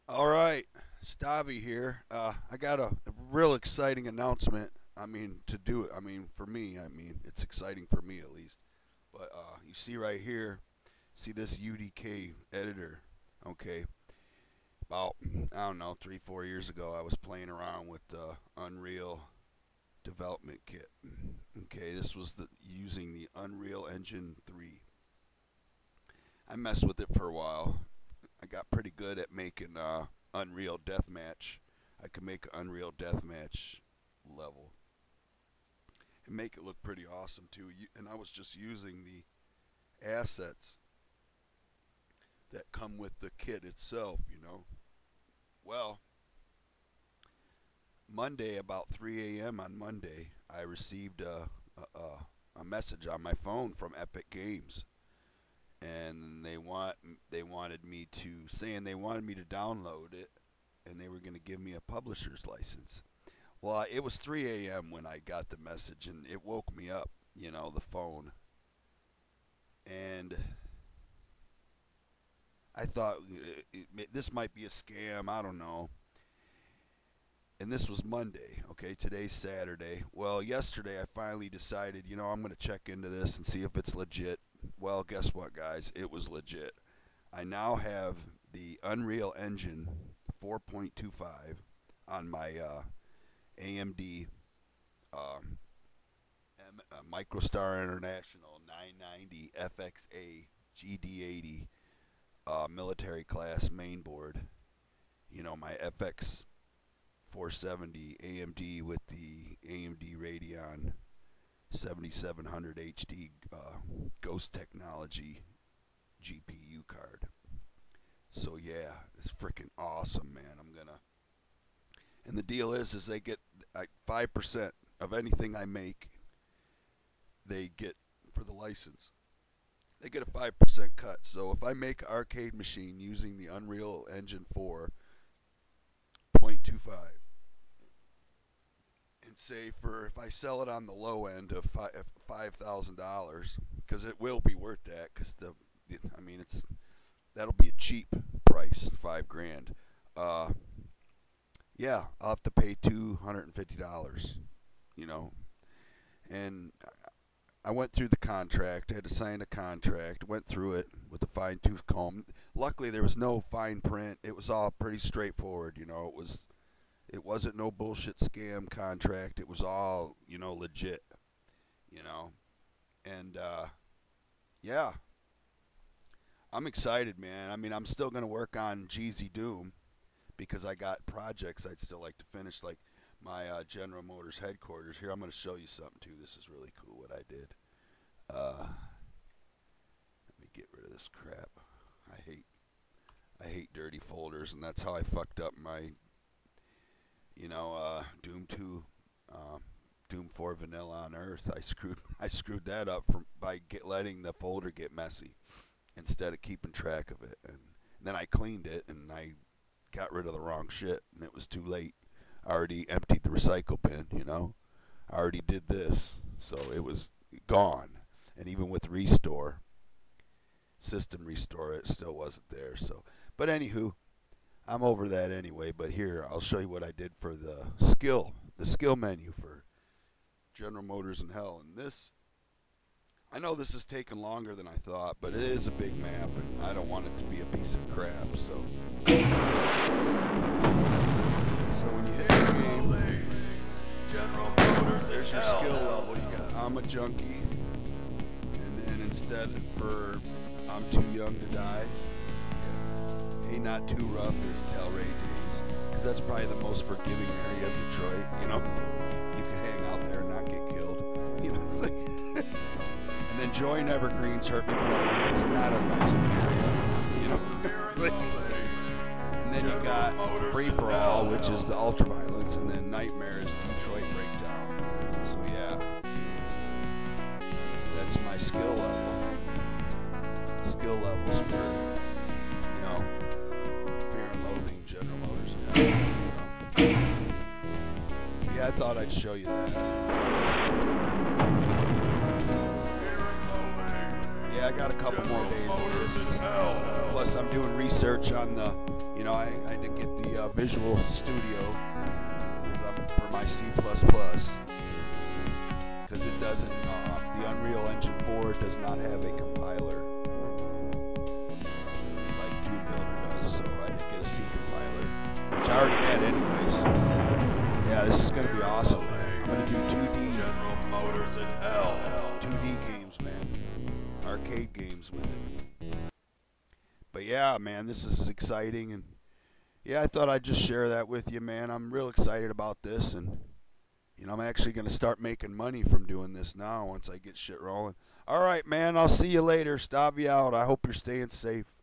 All right, Stavi here. I got a real exciting announcement. To do it. For me. It's exciting for me at least. But you see right here, see this UDK editor. Okay, about I don't know 3-4 years ago, I was playing around with the Unreal development kit. Okay, this was using the Unreal Engine 3. I messed with it for a while. I got pretty good at making Unreal Deathmatch. I could make an Unreal Deathmatch level and make it look pretty awesome too. And I was just using the assets that come with the kit itself. Well, Monday, about 3 a.m. on Monday, I received a message on my phone from Epic Games, and they wanted me to download it, and they were going to give me a publisher's license. Well, it was 3 a.m. when I got the message, and it woke me up, the phone. And I thought this might be a scam. I don't know. And this was Monday, okay? Today's Saturday. Well, yesterday I finally decided, I'm going to check into this and see if it's legit. Well, guess what, guys? It was legit. I now have the Unreal Engine 4.25 on my AMD MicroStar International 990 FXA GD80 military class mainboard. My FX 470 AMD with the AMD Radeon 7700 HD Ghost Technology GPU card. So yeah, it's freaking awesome, man. And the deal is they get 5% of anything I make. They get for the license. They get a 5% cut. So if I make an arcade machine using the Unreal Engine 4.25, and say if I sell it on the low end of $5,000, because it will be worth that, because that'll be a cheap price, $5,000. Yeah, I'll have to pay $250. And I went through the contract. I had to sign a contract. Went through it with a fine tooth comb. Luckily, there was no fine print. It was all pretty straightforward. It wasn't no bullshit scam contract. It was all legit. And yeah, I'm excited, man. I'm still gonna work on Jeezy Doom because I got projects I'd still like to finish, like my General Motors headquarters. Here, I'm going to show you something, too. This is really cool what I did. Let me get rid of this crap. I hate dirty folders, and that's how I fucked up my, Doom 2, Doom 4 Vanilla on Earth. I screwed that up by letting the folder get messy instead of keeping track of it. And then I cleaned it, and I got rid of the wrong shit, and it was too late. I already emptied the recycle bin, I already did this, so it was gone. And even with system restore, it still wasn't there. So, but anywho, I'm over that anyway. But here, I'll show you what I did for the skill menu for General Motors in Hell. And this, I know this is taking longer than I thought, but it is a big map, and I don't want it to be a piece of crap. So when you hit the game, General Motors, there's your skill level. You got I'm a junkie, and then instead for I'm too young to die, Hey Not Too Rough is Delray Days, because that's probably the most forgiving area of Detroit. You can hang out there and not get killed. And then Joy Evergreen's Hurt Me Blood. It's not a nice area. And then you got Free For All, which is the ultraviolence, and then Nightmare is Detroit Breakdown. So yeah, that's my skill level. Skill levels for, Fear and Loathing, General Motors. Yeah, I thought I'd show you that. Yeah, I got got a couple more days of this. Plus, I'm doing research on the, I had to get the Visual Studio for my C++. Because it doesn't, the Unreal Engine 4 does not have a compiler like Doom Builder does, so I had to get a C compiler, which I already had anyways. Yeah, this is going to be awesome, man. I'm going to do 2D General Motors in hell. 2D games, man. Arcade games with it. But yeah, man, this is exciting, and yeah, I thought I'd just share that with you, man. I'm real excited about this, and I'm actually going to start making money from doing this now once I get shit rolling. All right, man, I'll see you later. Stavi out. I hope you're staying safe.